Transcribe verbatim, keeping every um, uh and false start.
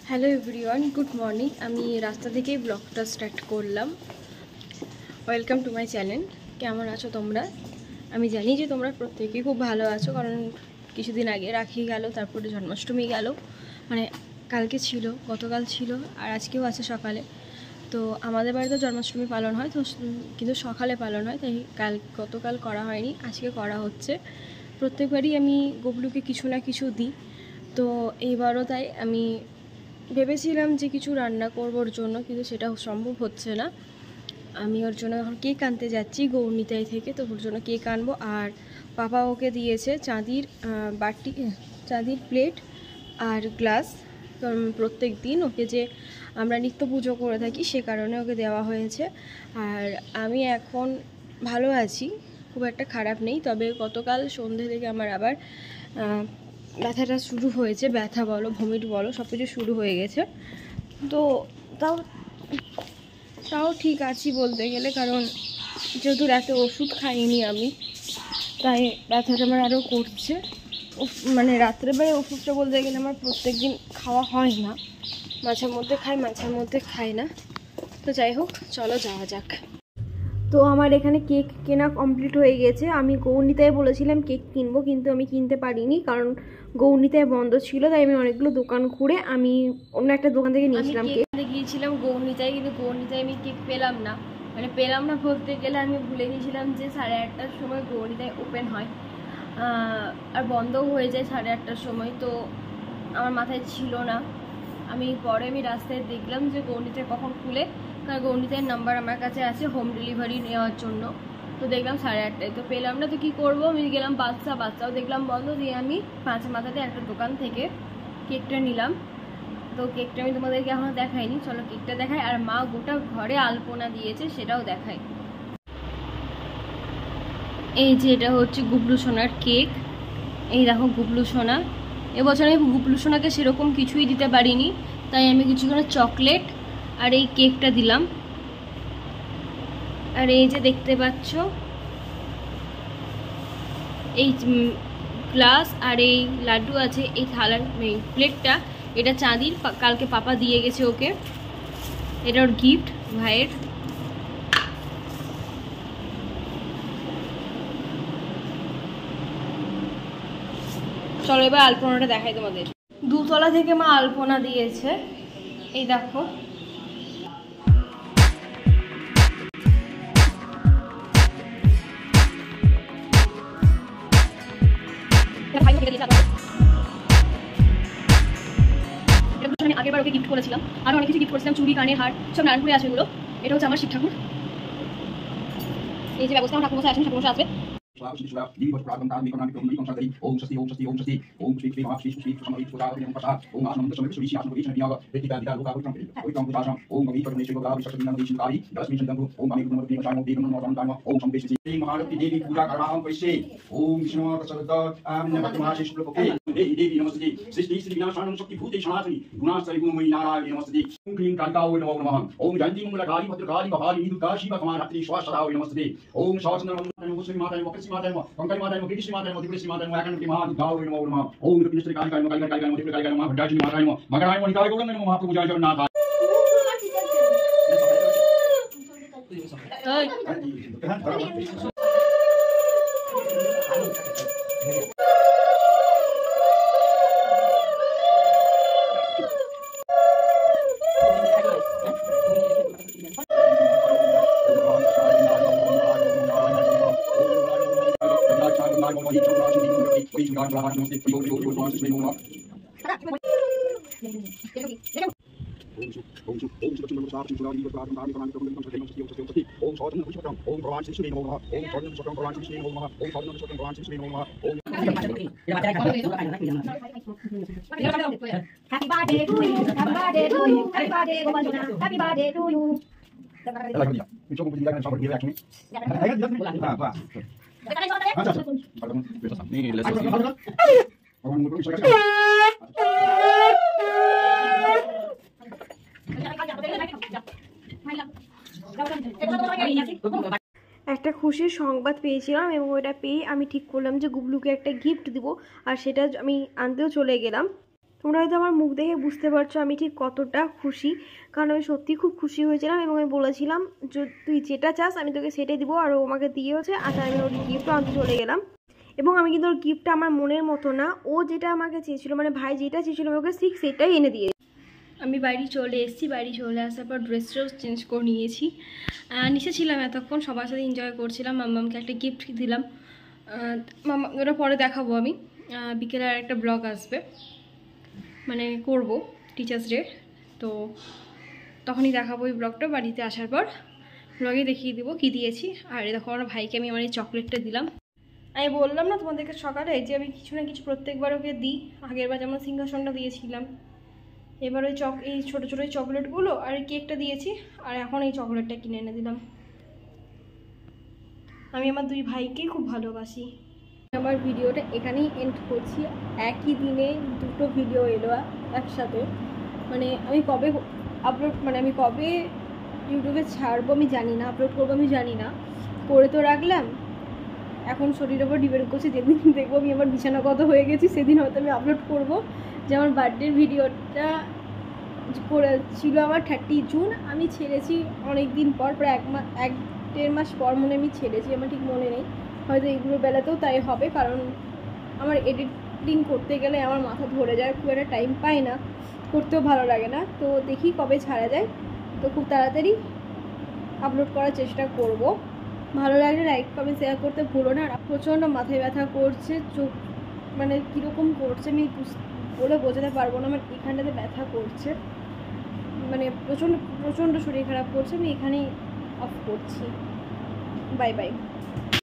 Hello everyone, good morning. আমি রাস্তা থেকেই ব্লগটা স্টার্ট করলাম। Welcome to my channel. কেমন আছো তোমরা? আমি জানি যে তোমরা প্রত্যেকেই খুব ভালো আছো, কারণ কিছুদিন আগে রাখি গেল, তারপরে জন্মাষ্টমী গেল, মানে কালকে ছিল, গতকাল ছিল, আর আজকেও আছে সকালে। তো আমাদের বাড়িতে জন্মাষ্টমী পালন হয়, তো কিন্তু সকালে পালন হয়, তাই কাল গতকাল করা হয়নি, আজকে করা হচ্ছে। প্রত্যেকবারই আমি গবলুকে কিছু না কিছু দিই, তো এইবারও তাই আমি ভেবেছিলাম যে কিছু রান্না করবোর জন্য, কিন্তু সেটা সম্ভব হচ্ছে না। আমি ওর জন্য এখন কেক আনতে যাচ্ছি গৌরনীতাই থেকে, তো ওর জন্য কেক আনবো। আর পাপা ওকে দিয়েছে চাঁদির বাটি, চাঁদির প্লেট আর গ্লাস। প্রত্যেক দিন ওকে যে আমরা নিত্য পুজো করে থাকি, সে কারণে ওকে দেওয়া হয়েছে। আর আমি এখন ভালো আছি, খুব একটা খারাপ নেই। তবে গতকাল সন্ধ্যে থেকে আমার আবার ব্যথাটা শুরু হয়েছে, ব্যথা বলো ভমিট বলো সব কিছু শুরু হয়ে গেছে। তো তাও তাও ঠিক আছি বলতে গেলে, কারণ যেহেতু রাতে ওষুধ খাইনি আমি, তাই ব্যথাটা আমার আরও করছে। মানে রাত্রেবেলায় ওষুধটা বলতে গেলে আমার প্রত্যেক দিন খাওয়া হয় না, মাঝে মধ্যে খাই মাঝে মধ্যে খাই না। তো যাই হোক, চলো যাওয়া যাক। তো আমার এখানে কেক কেনা কমপ্লিট হয়ে গেছে। আমি গৌরনীতায় বলেছিলাম কেক কিনবো, কিন্তু আমি কিনতে পারিনি, কারণ গৌরনীতায় বন্ধ ছিল। তাই আমি অনেকগুলো দোকান ঘুরে আমি অন্য একটা দোকান থেকে নিয়েছিলাম কেক। গিয়েছিলাম গৌরনীতায়, কিন্তু গৌরনীতায় আমি কেক পেলাম না। মানে পেলাম না বলতে গেলে আমি ভুলে গেছিলাম যে সাড়ে আটটার সময় গৌরনীতায় ওপেন হয়, আর বন্ধও হয়ে যায় সাড়ে আটটার সময়। তো আমার মাথায় ছিল না। আমি পরে আমি রাস্তায় দেখলাম যে গৌরনীতায় কখন খুলে, কারণ গৌরনীতার নাম্বার আমার কাছে আছে হোম ডেলিভারি নেওয়ার জন্য। তো দেখলাম সাড়ে আটটায়, তো পেলাম না। তো কী করবো, আমি গেলাম বাচ্চা বাচ্চাও দেখলাম বন্ধ। দিয়ে আমি পাঁচ মাথাতে একটা দোকান থেকে কেকটা নিলাম। তো কেকটা আমি তোমাদেরকে এখনও দেখাইনি, চলো কেকটা দেখাই। আর মা গোটা ঘরে আলপনা দিয়েছে, সেটাও দেখাই। এই যে এটা হচ্ছে গুবলু সোনার কেক। এই দেখো গুবলু সোনা। এবছর আমি গুবলু সোনাকে সেরকম কিছুই দিতে পারিনি, তাই আমি কিছুক্ষণ চকলেট আর এই কেকটা দিলাম। আর এই যে দেখতে পাচ্ছ এই গ্লাস আর এই লাড্ডু আছে, এই থালার এই প্লেটটা, এটা চাঁদির, কালকে পাপা দিয়ে গেছে ওকে। এটা ওর গিফট ভাইয়ের। চলো এবার আলপনাটা দেখাই তোমাদের। দুতলা থেকে মা আলপনা দিয়েছে, এই দেখো। আমি আগেরবার ওকে গিফট করেছিলাম, আর অনেক কিছু গিফট করেছিলাম, চুড়ি কানের হার সব নারায়ণপুরে আছে এগুলো। এটা হচ্ছে আমার শিব ঠাকুর। এই যে ব্যবস্থা, আমার ঠাকুরমশাই আসেন, ঠাকুরমশাই আসবে। ओम स्वस्ति ओम स्वस्ति ओम स्वस्ति ओम श्री श्री महा श्री श्री समरि सुधा ओम प्रसाद ओम आनंद समय श्री श्री आसन विष्णु नियोग प्रतिका दिदा लोका पुत्रम ओम पुजाशम ओम गवी परमेश्वर गोगा विश्व संगम विष्णु काली दशमी चंद्रम ओम अमित नमः देव शाम देव नमः नमः नमः ओम संवेश श्री महालक्ष्मी देवी पूजा करवाहं परिषे ओम विष्णु प्रसन्न आम नमः महाशि शुक्ल पक्षे देवी देवी नमस्ते सृष्टि श्री विनाशानं शक्ति भूते सनातनी गुणाश्रय गुणमयी नारायणी नमस्ते ओम क्लीं कालिकाय नमो नमः ओम जयंती मंगलकाली भद्रकाली भवानी दुर्गा शिव कमारात्रि स्वासदाय नमस्ते ओम शासनम नमो श्री माता नमो कृष्ण माता नमो कंकड़ माता नमो कृष्ण माता नमो श्री माता नमो एकन महा दुर्गाय नमो नमः ओम कृष्ण कालिकाय नमो कालिकाय कालिकाय नमो कालिकाय नमो भद्राजी माता नमो मगराय नमो निकाय गौरंग नमो महाप्रभु जय Jagannath. Happy birthday to you, happy birthday to you, happy birthday Gopalsona, happy birthday to you. একটা খুশির সংবাদ পেয়েছিলাম এবং ওইটা পেয়ে আমি ঠিক করলাম যে গুবলুকে একটা গিফট দিব, আর সেটা আমি আনতেও চলে গেলাম। তোমরা হয়তো আমার মুখ দেখে বুঝতে পারছো আমি ঠিক কতটা খুশি, কারণ আমি সত্যি খুব খুশি হয়েছিলাম এবং আমি বলেছিলাম যে তুই যেটা চাস আমি তোকে সেটাই দিব, আর ও আমাকে দিয়েওছে। আচ্ছা আমি ওর গিফটও আনতে চলে গেলাম, এবং আমি কিন্তু ওর গিফটটা আমার মনের মতো না, ও যেটা আমাকে চেয়েছিলো মানে ভাই যেটা চেয়েছিলো আমি ওকে ঠিক সেটাই এনে দিয়ে। আমি বাড়ি চলে এসেছি, বাড়ি চলে আসার পর ড্রেস ট্রেস চেঞ্জ করে নিয়েছি, নিচে ছিলাম এতক্ষণ সবার সাথে এনজয় করছিলাম। মাম্মামকে একটা গিফট দিলাম, মাম্মা ওটা পরে দেখাবো। আমি বিকেলে আর একটা ব্লগ আসবে মানে করব টিচার্স ডে, তো তখনই দেখাবো এই ব্লগটা। বাড়িতে আসার পর ব্লগে দেখিয়ে দেবো কী দিয়েছি। আর দেখো আমার ভাইকে আমি আমার এই চকলেটটা দিলাম। আমি বললাম না তোমাদেরকে সকালে যে আমি কিছু না কিছু প্রত্যেকবার ওকে দিই, আগের বার যেমন সিংহাসনটা দিয়েছিলাম, এবার ওই চক এই ছোটো ছোটো চকলেটগুলো আর এই কেকটা দিয়েছি, আর এখন এই চকলেটটা কিনে এনে দিলাম। আমি আমার দুই ভাইকেই খুব ভালোবাসি। আমার ভিডিওটা এখানেই এন্ড করছি। একই দিনে দুটো ভিডিও এলো একসাথে, মানে আমি কবে আপলোড মানে আমি কবে ইউটিউবে ছাড়বো আমি জানি না, আপলোড করবো আমি জানি না, করে তো রাখলাম। এখন শরীরের ওপর ডিপেন্ড করছে, যেদিন দেখবো আমি আমার বিছানাগত হয়ে গেছি সেদিন হয়তো আমি আপলোড করবো। যে আমার বার্থডের ভিডিওটা করে ছিল আমার থার্টি জুন, আমি ছেড়েছি অনেক দিন পর, প্রায় এক মাস এক দেড় মাস পর মনে আমি ছেড়েছি, আমার ঠিক মনে নেই, হয়তো এগুলোর বেলাতেও তাই হবে, কারণ আমার এডিটিং করতে গেলে আমার মাথা ধরে যায়, খুব একটা টাইম পাই না, করতেও ভালো লাগে না। তো দেখি কবে ছাড়া যায়, তো খুব তাড়াতাড়ি আপলোড করার চেষ্টা করব। ভালো লাগলে লাইক কমেন্ট শেয়ার করতে ভুলো না। আর প্রচণ্ড মাথায় ব্যথা করছে, চোখ মানে কীরকম করছে আমি বলে বোঝাতে পারবো না, আমার এখানটাতে ব্যথা করছে, মানে প্রচণ্ড প্রচণ্ড শরীর খারাপ করছে। আমি এখানেই অফ করছি, বাই বাই।